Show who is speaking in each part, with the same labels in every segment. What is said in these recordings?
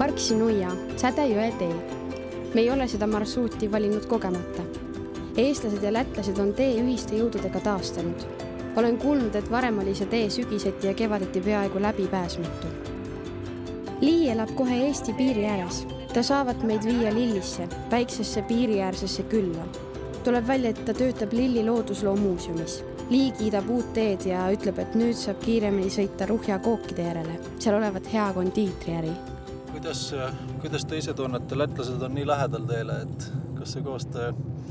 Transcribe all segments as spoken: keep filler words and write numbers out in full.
Speaker 1: Karksi-Nuia, Sädejõe tee. Me ei ole seda marsruuti valinud kogemata. Eestlased ja lätlased on tee ühiste jõududega taastanud. Olen kuulnud, et varem oli see tee sügiseti ja kevadeti peaaegu läbipääsmatu. Lii elab kohe Eesti piiri ääres. Ta saavat meid viia Lillisse, väiksesse piiriäärsesse külla. Tuleb välja, et ta töötab Lilli loodusloo muuseumis. Lii kiidab uut teed ja ütleb, et nüüd saab kiiremini sõita Ruhja kookide järele. Seal olevat hea kondiitriäri.
Speaker 2: Kuidas, kuidas te ise tunnete? Lätlased on nii lähedal teile, et kas see koostöö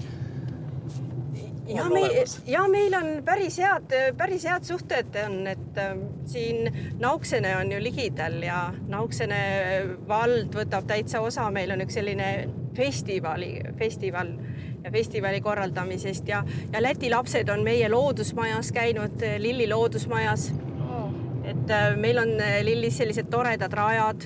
Speaker 3: ja, me, ja meil on päris head, päris head suhted on, et siin Nauksene on ju ligidal ja Nauksene vald võtab täitsa osa. Meil on üks selline festivali, festival ja festivali korraldamisest ja, ja Läti lapsed on meie loodusmajas käinud, Lilli loodusmajas. Et meil on Lillis sellised toredad rajad,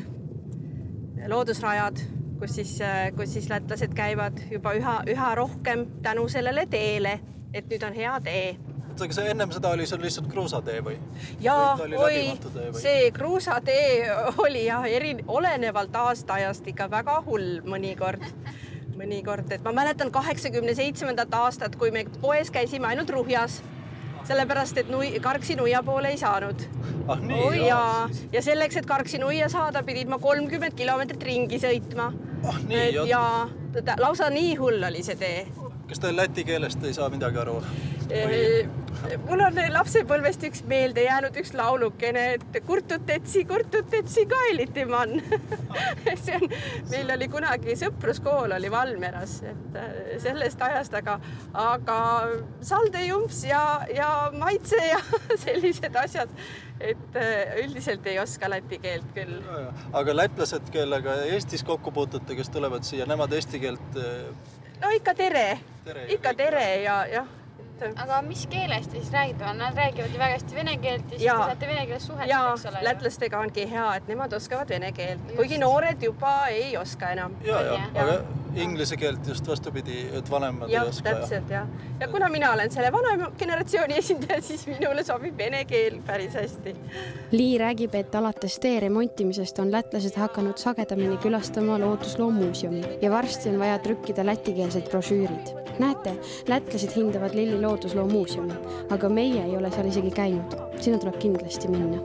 Speaker 3: loodusrajad, kus siis, kus siis lätlased käivad juba üha, üha rohkem tänu sellele teele, et nüüd on hea tee.
Speaker 2: Kas ennem seda oli seal lihtsalt kruusatee või?
Speaker 3: Jaa, oi, see kruusatee oli ja eri, olenevalt aastaajast ikka väga hull mõnikord. mõnikord, et ma mäletan kaheksakümne seitsmendat aastat, kui me poes käisime ainult Ruhjas, sellepärast, et nui, Karksi-Nuia poole ei saanud.
Speaker 2: Ah, nii,
Speaker 3: oh, ja, ja selleks, et Karksi-Nuia saada, pidid ma kolmkümmend kilomeetrit ringi sõitma.
Speaker 2: Ah, nii,
Speaker 3: et, ja ta, lausa nii hull oli see tee.
Speaker 2: Kas te läti keelest ei saa midagi aru?
Speaker 3: E, mul on lapsepõlvest üks meelde jäänud üks laulukene, et kurtutetsi, kurtutetsi kaeliti man. see on, meil oli kunagi sõpruskool oli Valmeras, et sellest ajast, aga, aga saldejumps ja, ja maitse ja sellised asjad, et üldiselt ei oska läti keelt küll.
Speaker 2: Aga lätlased, kellega Eestis kokku puutute, kes tulevad siia, nemad eesti keelt...
Speaker 3: No ikka tere, tere ikka tere ja, ja.
Speaker 4: Aga mis keelest siis räägid? Nad räägivad ju väga hästi vene keelt ja siis
Speaker 3: ja,
Speaker 4: te saate vene keeles suhet.
Speaker 3: Ja, lätlastega ongi hea, et nemad oskavad vene keelt, kuigi noored juba ei oska enam.
Speaker 2: Ja, ja, ja. Aga inglise keelt just vastupidi, et vanemad
Speaker 3: ja,
Speaker 2: ei oska.
Speaker 3: Täpselt, ja. Ja kuna mina olen selle vanema generatsiooni esindaja, siis minule sobib vene keel päris hästi.
Speaker 1: Lii räägib, et alates tee remontimisest on lätlased hakanud sagedamini külastama loodusloo muuseumi ja varsti on vaja trükkida lätikeelsed brošüürid. Näete, lätlased hindavad Lilli loodusloo muuseumi, aga meie ei ole seal isegi käinud. Sinna tuleb kindlasti minna.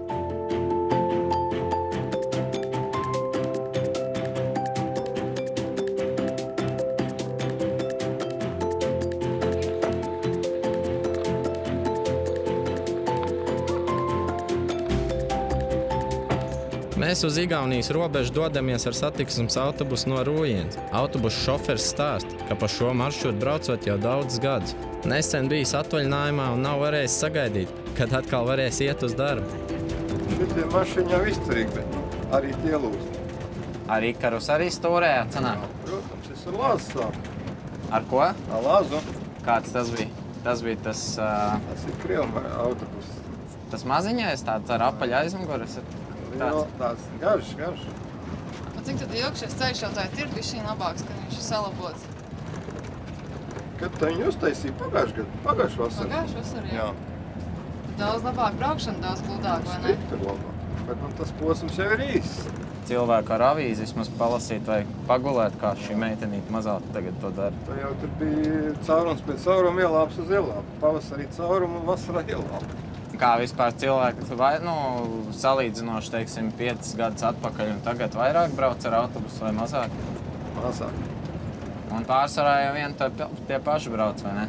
Speaker 5: Mēs uz Igaunijas robežu dodamies ar satiksmes autobusu no Rūjienas. Autobusu šofers stāst, ka pa šo maršrutu braucot jau daudz gadus. Nesen bijis atvaļinājumā un nav varējis sagaidīt, kad atkal varēs iet uz darbu.
Speaker 6: Šitie mašiņi jau izturīgi, bet arī tie lūst.
Speaker 5: Arī karus arī stūrējā cenā?
Speaker 6: Protams, es ar lāzu sāku.
Speaker 5: Ar ko?
Speaker 6: Ar lāzu.
Speaker 5: Kāds tas bija? Tas bija tas... Uh...
Speaker 6: Tas ir Krievuma autobus.
Speaker 5: Tas maziņais tāds ar apaļa aizmuguras?
Speaker 6: Jā, tāds garš, garš.
Speaker 7: Cik tad ilgšies ceļš jau tā ir bišķī labāks, kad viņš ir salabots?
Speaker 6: Kad tā viņu uztaisīja pagājuši gadu, pagājuši vasarī.
Speaker 7: Pagājuši vasarī, jā.
Speaker 6: jā.
Speaker 7: Daudz labāk braukšana, daudz gludāk, vai ne?
Speaker 6: Stipri labāk, bet nu, tas posms jau ir īsts.
Speaker 5: Cilvēku ar avīzi vismaz palasīt vai pagulēt, kā šī meitenīte mazāk tagad to dara.
Speaker 6: Tā jau tur bija caurums pēc cauruma ielāps uz ielāpu. Pavasarī caurumu un vasarā ielāpu.
Speaker 5: Kā vispār cilvēki vai, nu, salīdzinoši, teiksim, piecas gadus atpakaļ un tagad vairāk brauc ar autobusu vai mazāk?
Speaker 6: Mazāk.
Speaker 5: Un pārsvarā jau vien tie paši brauc, vai ne?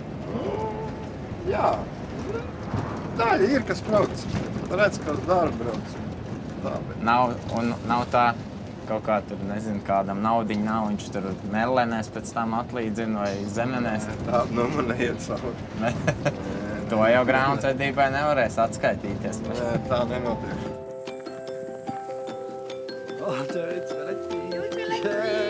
Speaker 6: Jā. Daļa ir, kas brauc. Redz, ka uz darbu brauc. Tā, bet...
Speaker 5: Nav, un nav tā kaut kā tur, nezinu, kādam naudiņu nav, viņš tur melenēs pēc tam atlīdzina vai zemenēs.
Speaker 6: Tā, nu, man neiet savu.
Speaker 5: To jau grāmatvedībai nevarēs atskaitīties.
Speaker 6: Nē, tā nenotiek.
Speaker 2: Oh, tā ir ļoti.